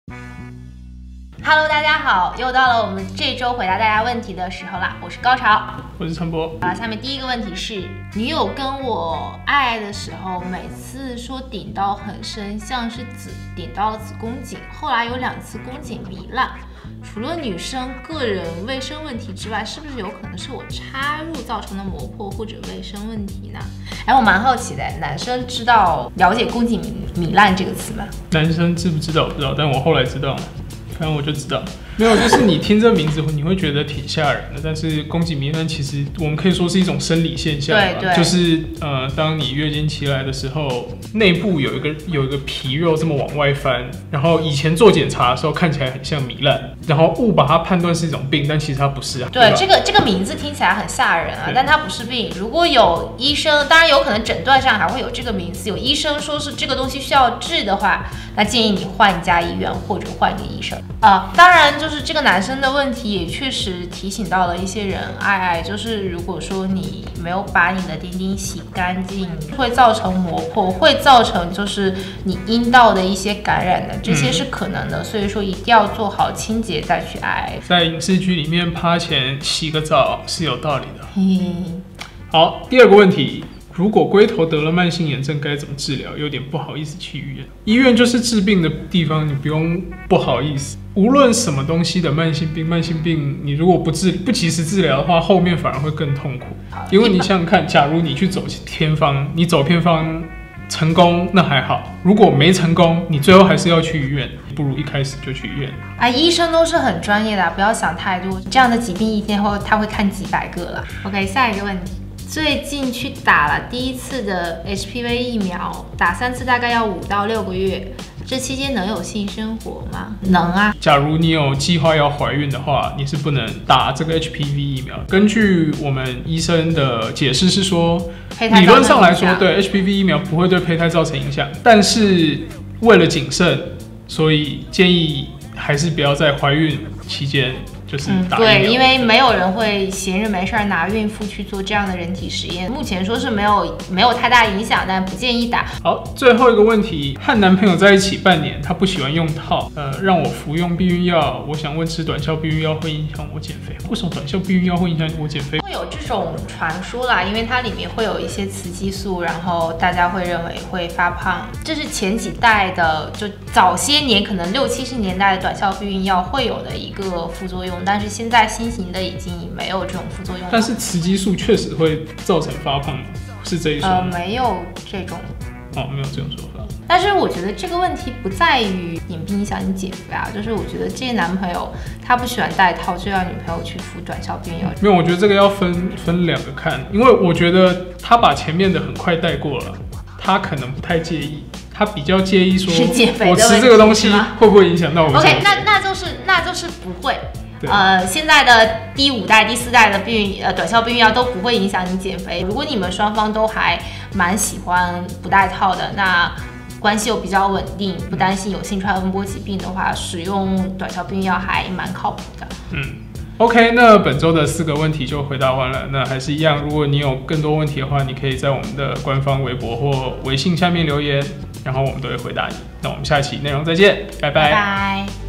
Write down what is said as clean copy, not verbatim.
Hello， 大家好，又到了我们这周回答大家问题的时候啦。我是高潮， 我是陈博。 下面第一个问题是：女友跟我爱的时候，每次说顶到很深，像是顶到了子宫颈，后来有2次宫颈糜烂。除了女生个人卫生问题之外，是不是有可能是我插入造成的磨破或者卫生问题呢？我蛮好奇的，男生了解宫颈糜烂这个词吗？ 男生知不知道我不知道，但我后来知道，反正我就知道。没有，就是你听这名字你会觉得挺吓人的，但是宫颈糜烂其实我们可以说是一种生理现象， 对， 就是当你月经期来的时候，内部有一个皮肉这么往外翻，然后以前做检查的时候看起来很像糜烂，然后误把它判断是一种病，但其实它不是啊。 对，这个名字听起来很吓人啊，但它不是病。如果有医生，当然有可能诊断上还会有这个名字，有医生说是这个东西需要治的话，那建议你换一家医院或者换一个医生当然就是这个男生的问题也确实提醒到了一些人，就是如果说你没有把你的丁丁洗干净，会造成磨破，会造成就是你阴道的一些感染的，这些是可能的，所以说一定要做好清洁再去爱。 在影视剧里面趴前洗个澡是有道理的。好，第二个问题。如果龟头得了慢性炎症该怎么治疗？有点不好意思去医院。医院就是治病的地方，你不用不好意思。无论什么东西的慢性病，你如果不及时治疗的话，后面反而会更痛苦。因为你想想看，假如你去走偏方，你走偏方成功那还好，如果没成功，你最后还是要去医院，不如一开始就去医院。 医生都是很专业的，不要想太多。这样的疾病一天后他会看几百个了。OK， 下一个问题。最近去打了第1次的 HPV 疫苗，打3次大概要5到6个月，这期间能有性生活吗？能啊。 假如你有计划要怀孕的话，你是不能打这个 HPV 疫苗。根据我们医生的解释是说，理论上来说，对 HPV 疫苗不会对胚胎造成影响，但是为了谨慎，所以建议还是不要在怀孕期间。就是打疫苗对，因为没有人会闲着没事拿孕妇去做这样的人体实验。目前说是没有太大影响，但不建议打。 好，最后一个问题，和男朋友在一起半年，他不喜欢用套，让我服用避孕药。我想问，吃短效避孕药会影响我减肥？为什么短效避孕药会影响我减肥？ 会有这种传说啦，因为它里面会有一些雌激素，然后大家会认为会发胖。这是前几代的，就早些年可能60、70年代的短效避孕药会有的一个副作用。但是现在新型的已经没有这种副作用了。 但是雌激素确实会造成发胖吗？是这一说吗？ 没有这种。 没有这种说法。 但是我觉得这个问题不在于影影响你减肥啊，就是我觉得这些男朋友他不喜欢戴套，就让女朋友去服短效避孕药。 没有，我觉得这个要分2个看，因为我觉得他把前面的很快带过了，他可能不太介意。他比较介意说，我吃这个东西会不会影响到我 ？OK， 那就是不会。现在的第5代、第4代的短效避孕药都不会影响你减肥。如果你们双方都还蛮喜欢不戴套的，那关系又比较稳定，不担心有性传播疾病的话，使用短效避孕药还蛮靠谱的。 OK， 那本周的4个问题就回答完了。那还是一样，如果你有更多问题的话，你可以在我们的官方微博或微信下面留言，然后我们都会回答你。那我们下期内容再见，拜拜。 拜拜。